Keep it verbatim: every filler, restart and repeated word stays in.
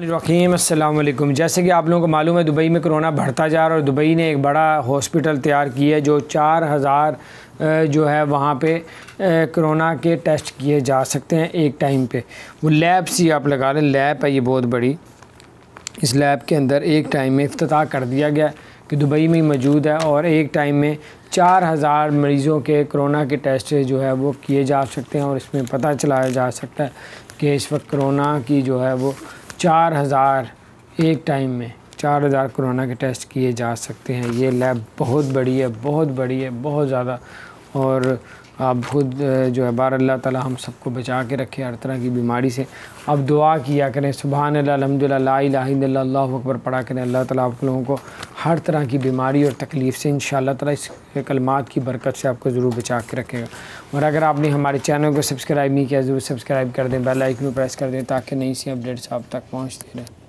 रहीम अस्सलाम वालेकुम। जैसे कि आप लोगों को मालूम है, दुबई में कोरोना बढ़ता जा रहा है और दुबई ने एक बड़ा हॉस्पिटल तैयार किया है जो चार हज़ार जो है वहाँ पे कोरोना के टेस्ट किए जा सकते हैं एक टाइम पे। वो लैब सी आप लगा लें, लैब है ये बहुत बड़ी। इस लैब के अंदर एक टाइम में इफ्तिताह कर दिया गया कि दुबई में ही मौजूद है और एक टाइम में चार हज़ार मरीज़ों के कोरोना के टेस्ट जो है वो किए जा सकते हैं और इसमें पता चलाया जा सकता है कि इस वक्त कोरोना की जो है वो चार हज़ार एक टाइम में चार हज़ार कोरोना के टेस्ट किए जा सकते हैं। ये लैब बहुत बड़ी है, बहुत बड़ी है, बहुत ज़्यादा। और आप खुद जो है बार अल्लाह ताला हम सबको बचा के रखे हर तरह की बीमारी से। अब दुआ किया करें, सुभान अल्लाह, अल्हम्दुलिल्लाह, ला इलाहा इल्लल्लाह, अल्लाहु अकबर पढ़ा करें। अल्लाह ताला आप लोगों को हर तरह की बीमारी और तकलीफ़ से इंशाअल्लाह ताला इस कलमात की बरकत से आपको ज़रूर बचा के रखेगा। और अगर आपने हमारे चैनल को सब्सक्राइब नहीं किया, ज़रूर सब्सक्राइब कर दें, बेल आइकन को प्रेस कर दें ताकि नई सी अपडेट्स आप तक पहुँचती रहें।